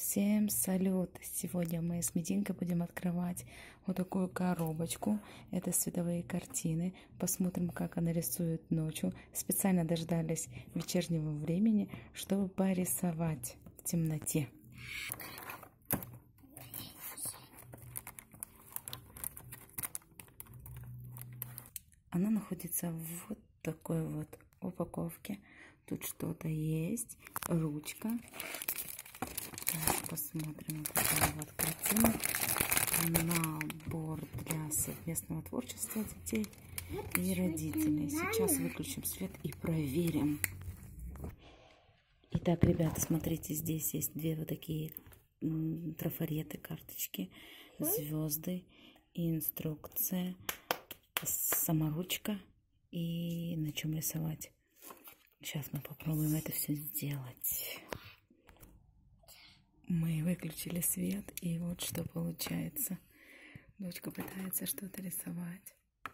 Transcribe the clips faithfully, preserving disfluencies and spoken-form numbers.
Всем салют! Сегодня мы с Мединкой будем открывать вот такую коробочку. Это световые картины. Посмотрим, как она рисует ночью. Специально дождались вечернего времени, чтобы порисовать в темноте. Она находится в вот такой вот упаковке. Тут что-то есть. Ручка. Так, посмотрим вот такая вот картина. Набор для совместного творчества детей и родителей. Сейчас выключим свет и проверим. Итак, ребята, смотрите, здесь есть две вот такие трафареты, карточки, звезды, инструкция, саморучка и на чем рисовать. Сейчас мы попробуем это все сделать. Мы выключили свет, и вот что получается. Дочка пытается что-то рисовать.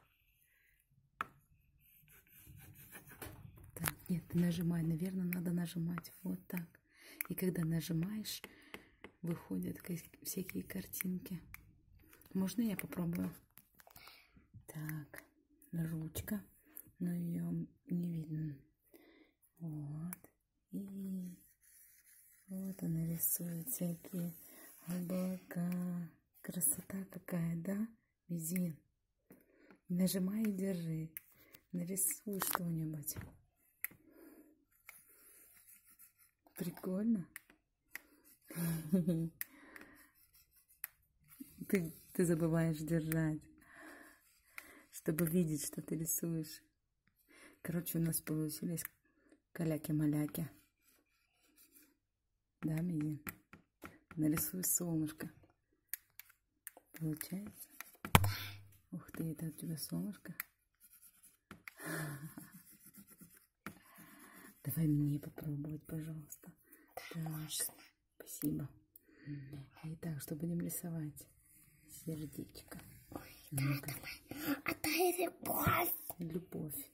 Так, нет, нажимай, наверное, надо нажимать вот так. И когда нажимаешь, выходят всякие картинки. Можно я попробую? Так, ручка, но ее не видно. Вот. И вот она рисует всякие облака. Красота какая, да? Медин. Нажимай и держи. Нарисуй что-нибудь. Прикольно. Ты, ты забываешь держать, чтобы видеть, что ты рисуешь. Короче, у нас получились каляки-маляки. Да, Медин? Нарисуй солнышко. Получается? Ух ты, это у тебя солнышко. Давай мне попробовать, пожалуйста. Так, спасибо. Итак, что будем рисовать? Сердечко. Ну-ка. Это любовь. Любовь.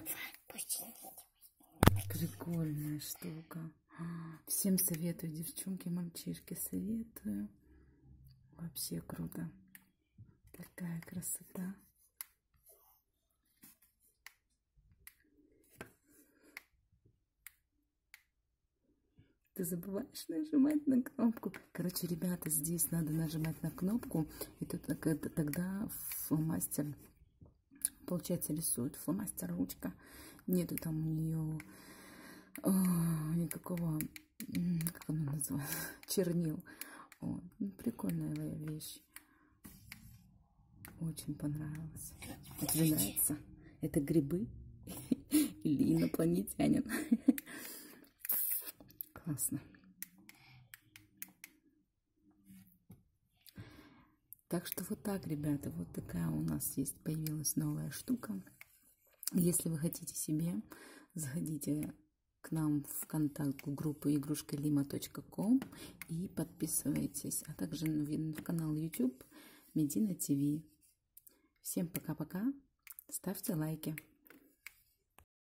Прикольная штука. Всем советую, девчонки, мальчишки, советую. Вообще круто. Какая красота. Ты забываешь нажимать на кнопку. Короче, ребята, здесь надо нажимать на кнопку, и тогда фломастер, получается, рисует. Фломастер, ручка. Нету там у нее о, никакого, как оно называется, чернил. Вот. Ну, прикольная вещь. Очень понравилось. А тебе нравится? Это грибы или инопланетянин? Классно. Так что вот так, ребята, вот такая у нас есть, появилась новая штука. Если вы хотите себе, заходите к нам в контакт в группу игрушка лима точка ком и подписывайтесь, а также на канал YouTube Медина ТВ. Всем пока-пока, ставьте лайки.